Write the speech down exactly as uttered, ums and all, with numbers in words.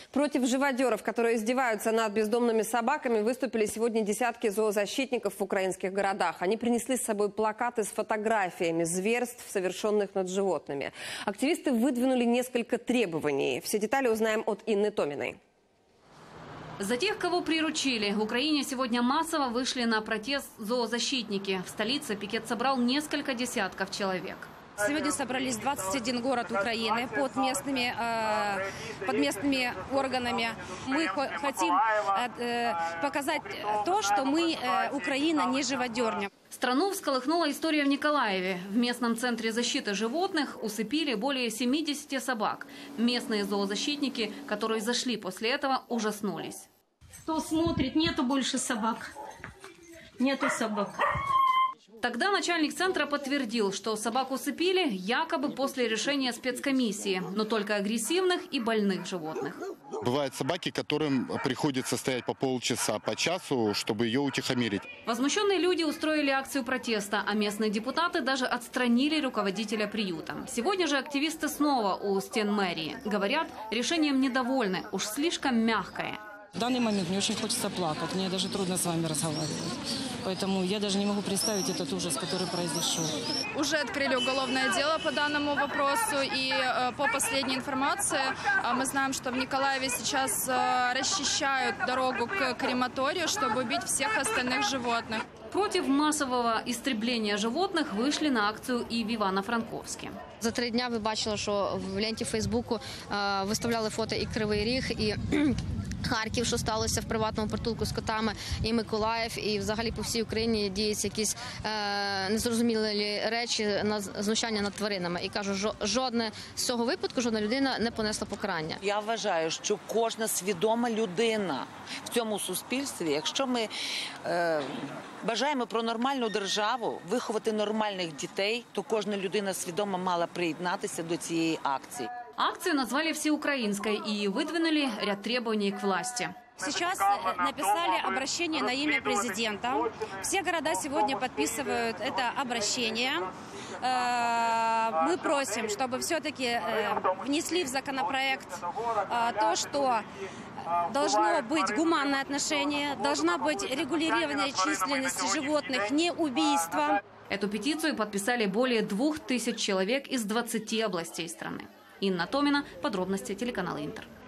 Против живодеров, которые издеваются над бездомными собаками, выступили сегодня десятки зоозащитников в украинских городах. Они принесли с собой плакаты с фотографиями зверств, совершенных над животными. Активисты выдвинули несколько требований. Все детали узнаем от Инны Томиной. За тех, кого приручили, в Украине сегодня массово вышли на протест зоозащитники. В столице пикет собрал несколько десятков человек. Сегодня собрались двадцать один город Украины под местными, э, под местными органами. Мы хотим э, показать то, что мы, э, Украина, не живодерня. Страну всколыхнула история в Николаеве. В местном центре защиты животных усыпили более семидесяти собак. Местные зоозащитники, которые зашли после этого, ужаснулись. Кто смотрит, нету больше собак. Нету собак. Тогда начальник центра подтвердил, что собак усыпили якобы после решения спецкомиссии, но только агрессивных и больных животных. Бывают собаки, которым приходится стоять по полчаса, по часу, чтобы ее утихомирить. Возмущенные люди устроили акцию протеста, а местные депутаты даже отстранили руководителя приюта. Сегодня же активисты снова у стен мэрии. Говорят, решением недовольны, уж слишком мягкое. В данный момент мне очень хочется плакать, мне даже трудно с вами разговаривать. Поэтому я даже не могу представить этот ужас, который произошел. Уже открыли уголовное дело по данному вопросу. И э, по последней информации э, мы знаем, что в Николаеве сейчас э, расчищают дорогу к крематорию, чтобы убить всех остальных животных. Против массового истребления животных вышли на акцию и в Івано-Франковське. За три дня ви бачили, що в ленті Фейсбуку е, виставляли фото і Кривий Ріг, і Харків, що сталося в приватному притулку з котами, і Миколаїв, і взагалі по всій Україні діються якісь е, незрозумілі речі, на знущання над тваринами. І кажу, жодне з цього випадку, жодна людина не понесла покарання. Я вважаю, що кожна свідома людина в цьому суспільстві, якщо ми е, бажаємо про нормальну державу, виховати нормальних дітей, то кожна людина свідомо мала приєднатися до цієї акції. Акцию назвали всеукраинской и выдвинули ряд требований к власти. Сейчас написали обращение на имя президента. Все города сегодня подписывают это обращение. Мы просим, чтобы все-таки внесли в законопроект то, что должно быть гуманное отношение, должна быть регулирование численности животных, не убийство. Эту петицию подписали более двух тысяч человек из двадцати областей страны. Инна Томина, подробности телеканала Интер.